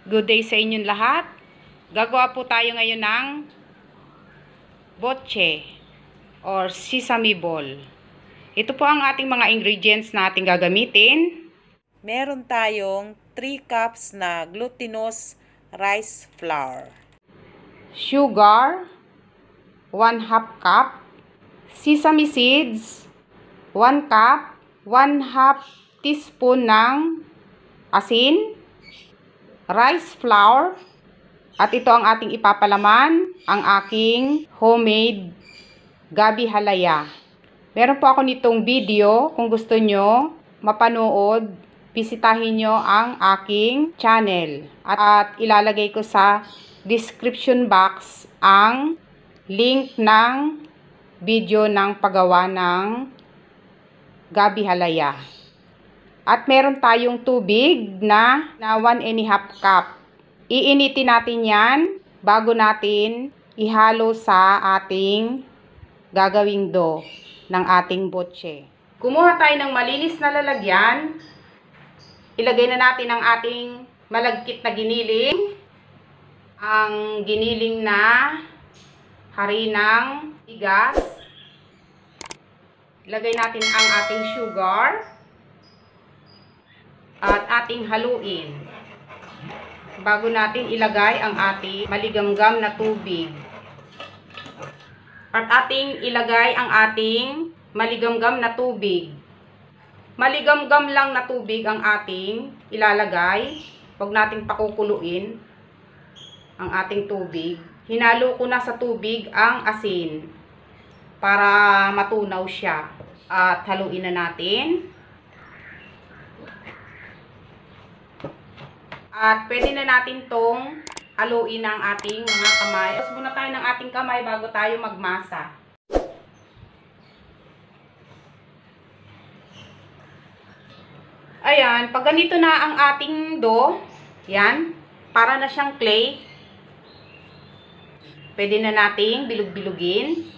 Good day sa inyong lahat. Gagawa po tayo ngayon ng botche or sesame ball. Ito po ang ating mga ingredients na ating gagamitin. Meron tayong 3 cups na glutinous rice flour. Sugar, 1/2 cup. Sesame seeds, 1 cup. 1/2 teaspoon ng asin. Rice flour. At ito ang ating ipapalaman, ang aking homemade gabi halaya. Meron po ako nitong video, kung gusto nyo mapanood, bisitahin nyo ang aking channel. At ilalagay ko sa description box ang link ng video ng paggawa ng gabi halaya. At meron tayong tubig na 1.5 cup. Iinitin natin yan bago natin ihalo sa ating gagawing dough ng ating botche. Kumuha tayo ng malinis na lalagyan. Ilagay na natin ang ating malagkit na giniling. Ang giniling na harinang bigas. Ilagay natin ang ating sugar. At ating haluin. Bago natin ilagay ang ating maligamgam na tubig. At ating ilagay ang ating maligamgam na tubig. Maligamgam lang na tubig ang ating ilalagay. Huwag nating pakukuluin ang ating tubig. Hinalo ko na sa tubig ang asin para matunaw siya. At haluin na natin. At pwede na natin tong haluin ng ating mga kamay. Tapos muna tayo ng ating kamay bago tayo magmasa. Ayan, pag ganito na ang ating dough, yan, para na siyang clay. Pwede na nating bilog-bilugin.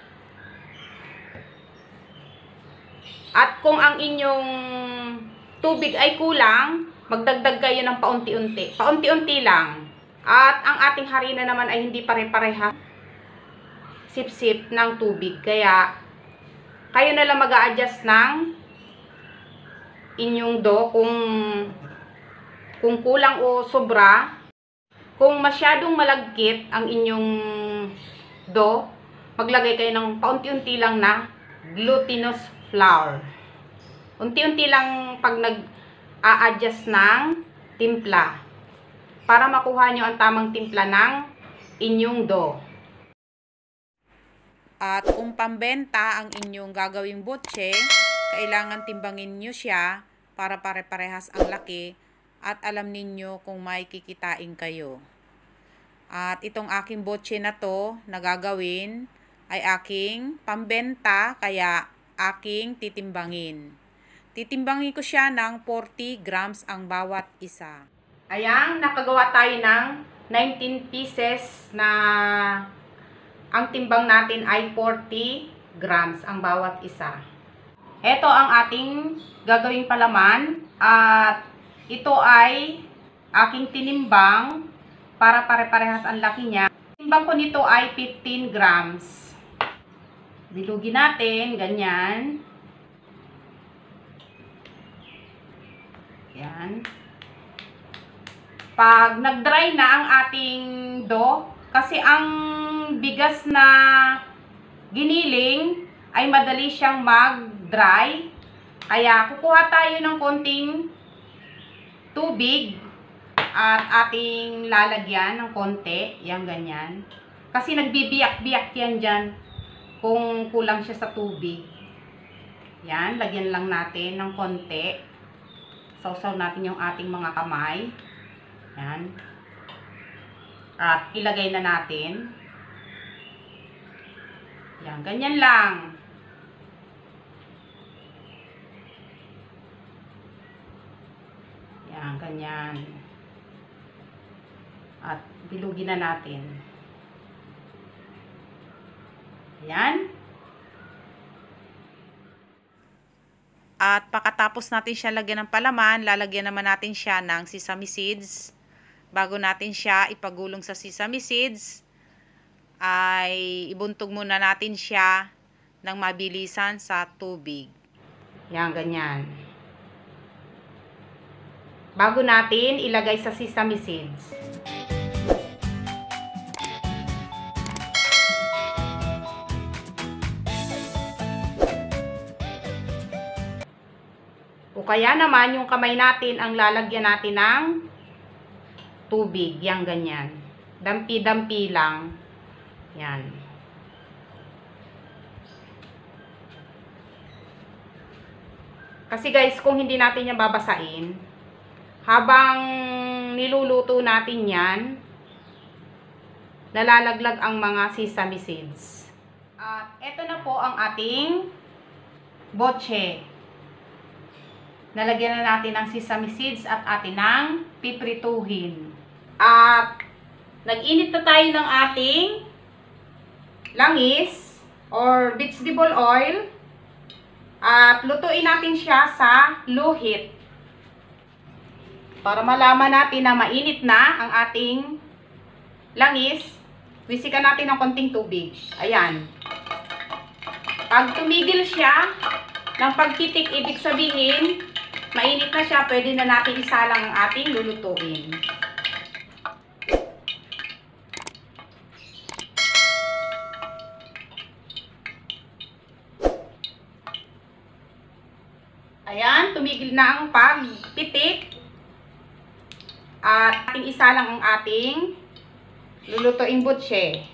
At kung ang inyong tubig ay kulang, magdagdag kayo ng paunti-unti. Paunti-unti lang. At ang ating harina naman ay hindi pare-pareha sip-sip ng tubig. Kaya, kayo na lang mag-a-adjust ng inyong dough kung kulang o sobra. Kung masyadong malagkit ang inyong dough, maglagay kayo ng paunti-unti lang na glutinous flour. Unti-unti lang pag a-adjust ng timpla para makuha nyo ang tamang timpla ng inyong dough. At kung pambenta ang inyong gagawing botche, kailangan timbangin nyo siya para pare-parehas ang laki at alam ninyo kung may kikitain kayo. At itong aking botche na to na gagawin ay aking pambenta, kaya aking titimbangin. Titimbangin ko siya ng 40 grams ang bawat isa. Ayan, nakagawa tayo ng 19 pieces na ang timbang natin ay 40 grams ang bawat isa. Ito ang ating gagawing palaman at ito ay aking tinimbang para pare-parehas ang laki niya. Timbang ko nito ay 15 grams. Bilugin natin, ganyan. Yan. Pag nag-dry na ang ating dough, kasi ang bigas na giniling ay madali siyang mag-dry. Kaya kukuha tayo ng konting tubig at ating lalagyan ng konti. Yan, ganyan. Kasi nagbibiyak-biyak yan dyan kung kulang siya sa tubig. Yan, lagyan lang natin ng konti. Sausaw natin yung ating mga kamay. Yan. At ilagay na natin. Yan, ganyan lang. Yan, ganyan. At bilugin na natin. Yan. At pagkatapos natin siya lagyan ng palaman, lalagyan naman natin siya ng sesame seeds bago natin siya ipagulong sa sesame seeds, ay ibuntog muna natin siya ng mabilisan sa tubig. Yan, ganyan. Bago natin ilagay sa sesame seeds. O kaya naman, yung kamay natin ang lalagyan natin ng tubig. Yan, ganyan. Dampi-dampi lang. Yan. Kasi guys, kung hindi natin yan babasain, habang niluluto natin yan, nalalaglag ang mga sesame seeds. At eto na po ang ating botche. Nalagyan na natin ng sesame seeds at atin ng piprituhin. At nag-init na tayo ng ating langis or vegetable oil. At lutuin natin siya sa low heat. Para malaman natin na mainit na ang ating langis, wisikan natin ng konting tubig. Ayan. Pag tumigil siya ng pagtitik, ibig sabihin, mainit na siya, pwede na natin isalang ang ating lulutuin. Ayan, tumigil na ang pagpitik. At ating isalang ang ating lulutuing butche.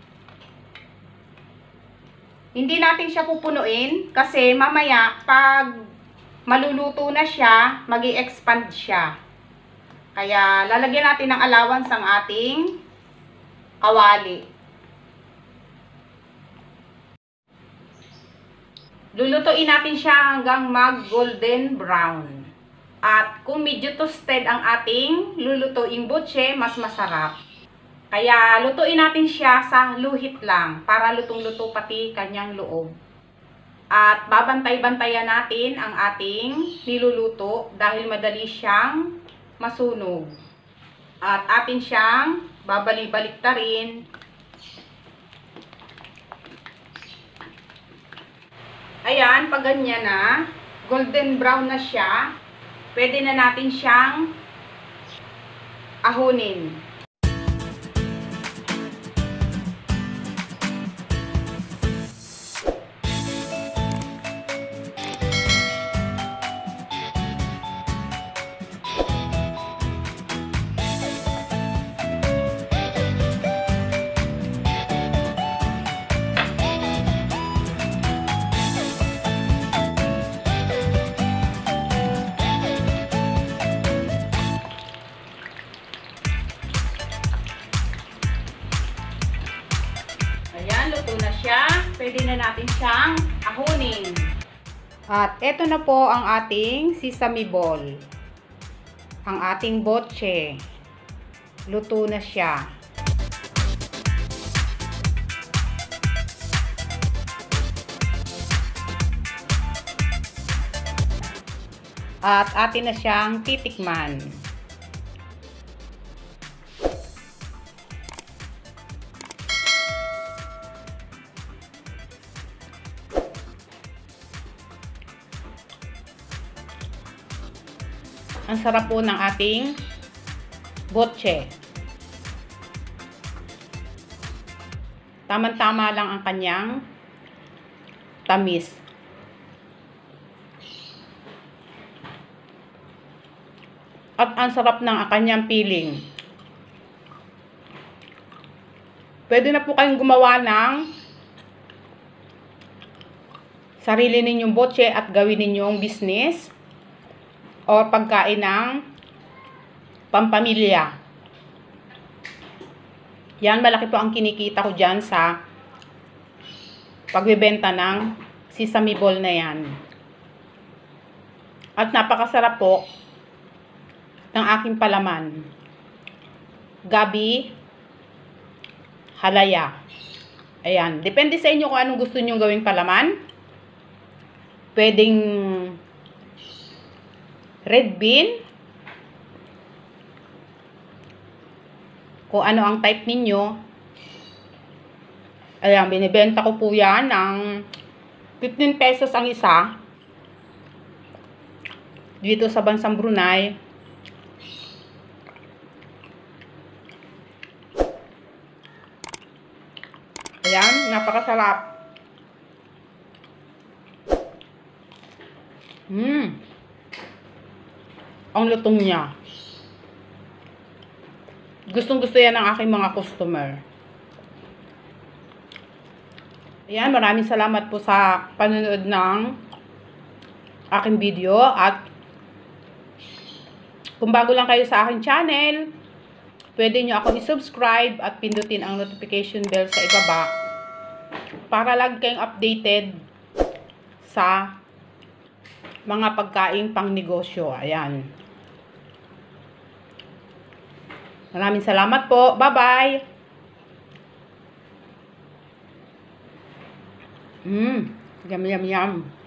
Hindi natin siya pupunuin kasi mamaya pag maluluto na siya, magi-expand siya. Kaya lalagyan natin ng allowance ang ating kawali. Lulutuin natin siya hanggang mag-golden brown. At kung medyo toasted ang ating lulutuing butche, mas masarap. Kaya lutuin natin siya sa low heat lang para lutong-luto pati kanyang loob. At babantay-bantayan natin ang ating niluluto dahil madali siyang masunog. At atin siyang babalik-baliktarin. Ayan, pag ganyan na, golden brown na siya, pwede na natin siyang ahunin. Luto na siya. Pwede na natin siyang ahunin. At eto na po ang ating sesame ball. Ang ating botche. Luto na siya. At atin na siyang titikman. Ang sarap po ng ating botche. Tama-tama lang ang kanyang tamis. At ang sarap ng kanyang feeling. Pwede na po kayong gumawa ng sarili ninyong botche at gawin ninyong business o pagkain ng pampamilya. Yan, malaki po ang kinikita ko dyan sa pagbebenta ng sesame ball na yan. At napakasarap po ng aking palaman. Gabi, halaya. Ayan, depende sa inyo kung anong gusto nyo gawing palaman. Pwedeng red bean, kung ano ang type ninyo. Ayan, binibenta ko po yan ng 15 pesos ang isa. Dito sa bansang Brunei. Ayan, napakasarap. Ang lutong niya. Gustong-gusto yan ng aking mga customer. Ayan, maraming salamat po sa panonood ng aking video. At kung bago lang kayo sa aking channel, pwede nyo ako i-subscribe at pindutin ang notification bell sa ibaba para lagi kayong updated sa mga pagkaing pang negosyo. Ayan. Maraming salamat po. Bye-bye. Yum, yum, yum.